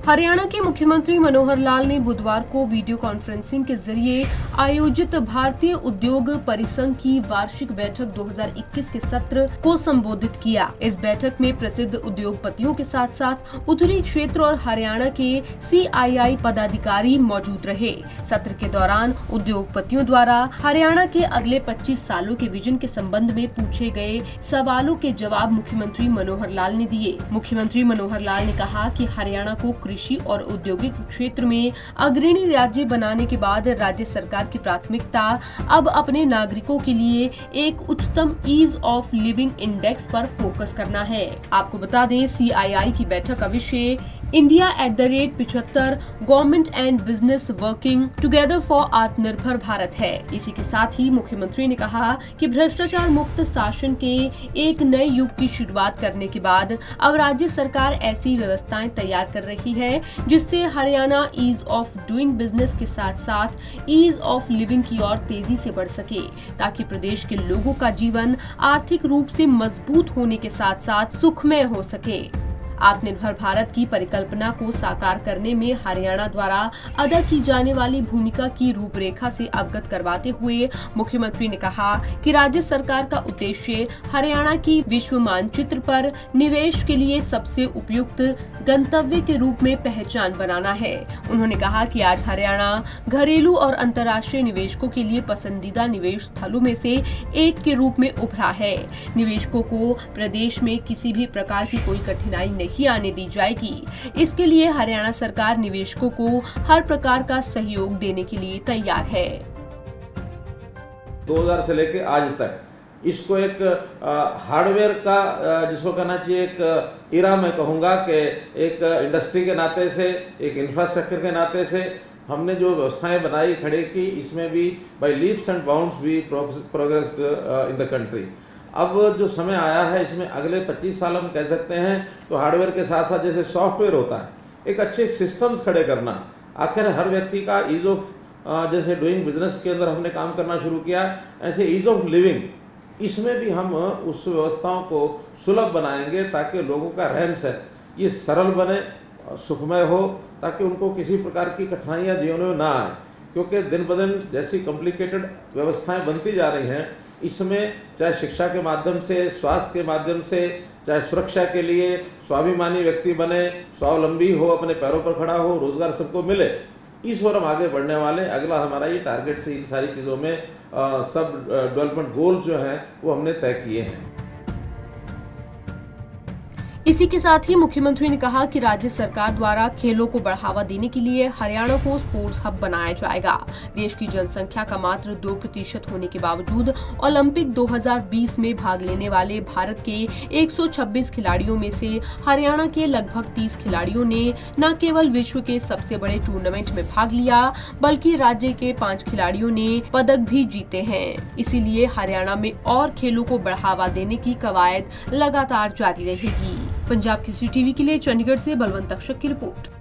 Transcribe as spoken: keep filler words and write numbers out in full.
हरियाणा के मुख्यमंत्री मनोहर लाल ने बुधवार को वीडियो कॉन्फ्रेंसिंग के जरिए आयोजित भारतीय उद्योग परिसंघ की वार्षिक बैठक दो हज़ार इक्कीस के सत्र को संबोधित किया। इस बैठक में प्रसिद्ध उद्योगपतियों के साथ साथ उत्तरी क्षेत्र और हरियाणा के सी आई आई पदाधिकारी मौजूद रहे। सत्र के दौरान उद्योगपतियों द्वारा हरियाणा के अगले पच्चीस सालों के विजन के संबंध में पूछे गए सवालों के जवाब मुख्यमंत्री मनोहर लाल ने दिए। मुख्यमंत्री मनोहर लाल ने कहा कि हरियाणा को कृषि और औद्योगिक क्षेत्र में अग्रणी राज्य बनाने के बाद राज्य सरकार की प्राथमिकता अब अपने नागरिकों के लिए एक उच्चतम ईज ऑफ लिविंग इंडेक्स पर फोकस करना है। आपको बता दें, सी आई आई की बैठक का विषय इंडिया एट द रेट पिछहत्तर government and business working together for Aatmanirbhar Bharat है। इसी के साथ ही मुख्यमंत्री ने कहा कि भ्रष्टाचार मुक्त शासन के एक नए युग की शुरुआत करने के बाद अब राज्य सरकार ऐसी व्यवस्थाएं तैयार कर रही है जिससे Haryana ease of doing business के साथ साथ ईज ऑफ लिविंग की ओर तेजी से बढ़ सके, ताकि प्रदेश के लोगों का जीवन आर्थिक रूप से मजबूत होने के साथ साथ सुखमय हो सके। आत्मनिर्भर भारत की परिकल्पना को साकार करने में हरियाणा द्वारा अदा की जाने वाली भूमिका की रूपरेखा से अवगत करवाते हुए मुख्यमंत्री ने कहा कि राज्य सरकार का उद्देश्य हरियाणा की विश्व मानचित्र पर निवेश के लिए सबसे उपयुक्त गंतव्य के रूप में पहचान बनाना है। उन्होंने कहा कि आज हरियाणा घरेलू और अंतर्राष्ट्रीय निवेशकों के लिए पसंदीदा निवेश स्थलों में से एक के रूप में उभरा है। निवेशकों को प्रदेश में किसी भी प्रकार की कोई कठिनाई नहीं आने दी जाएगी। इसके लिए हरियाणा सरकार निवेशकों को हर प्रकार का सहयोग देने के लिए तैयार है। दो हज़ार से लेकर आज तक इसको एक हार्डवेयर का आ, जिसको कहना चाहिए एक इरा मैं कहूँगा कि एक इंडस्ट्री के नाते से, एक इंफ्रास्ट्रक्चर के नाते से हमने जो व्यवस्थाएं बनाई खड़े की, इसमें भी बाय लीप्स एंड बाउंड्स भी प्रोग्रेस इन द कंट्री। अब जो समय आया है इसमें अगले पच्चीस साल हम कह सकते हैं तो हार्डवेयर के साथ साथ जैसे सॉफ्टवेयर होता है, एक अच्छे सिस्टम्स खड़े करना। आखिर हर व्यक्ति का ईज ऑफ जैसे डूइंग बिजनेस के अंदर हमने काम करना शुरू किया, ऐसे ईज ऑफ लिविंग इसमें भी हम उस व्यवस्थाओं को सुलभ बनाएंगे ताकि लोगों का रहन सहन ये सरल बने, सुखमय हो, ताकि उनको किसी प्रकार की कठिनाइयाँ जीवन में ना आए। क्योंकि दिन ब दिन जैसी कॉम्प्लिकेटेड व्यवस्थाएं बनती जा रही हैं, इसमें चाहे शिक्षा के माध्यम से, स्वास्थ्य के माध्यम से, चाहे सुरक्षा के लिए स्वाभिमानी व्यक्ति बने, स्वावलंबी हो, अपने पैरों पर खड़ा हो, रोजगार सबको मिले, इस ओर हम आगे बढ़ने वाले। अगला हमारा ये टारगेट से इन सारी चीज़ों में आ, सब डेवलपमेंट गोल जो हैं वो हमने तय किए हैं। इसी के साथ ही मुख्यमंत्री ने कहा कि राज्य सरकार द्वारा खेलों को बढ़ावा देने के लिए हरियाणा को स्पोर्ट्स हब बनाया जाएगा। देश की जनसंख्या का मात्र दो प्रतिशत होने के बावजूद ओलंपिक दो हज़ार बीस में भाग लेने वाले भारत के एक सौ छब्बीस खिलाड़ियों में से हरियाणा के लगभग तीस खिलाड़ियों ने न केवल विश्व के सबसे बड़े टूर्नामेंट में भाग लिया, बल्कि राज्य के पांच खिलाड़ियों ने पदक भी जीते हैं। इसीलिए हरियाणा में और खेलों को बढ़ावा देने की कवायद लगातार जारी रहेगी। पंजाब केसरी टीवी के लिए चंडीगढ़ से बलवंत तक्षक की रिपोर्ट।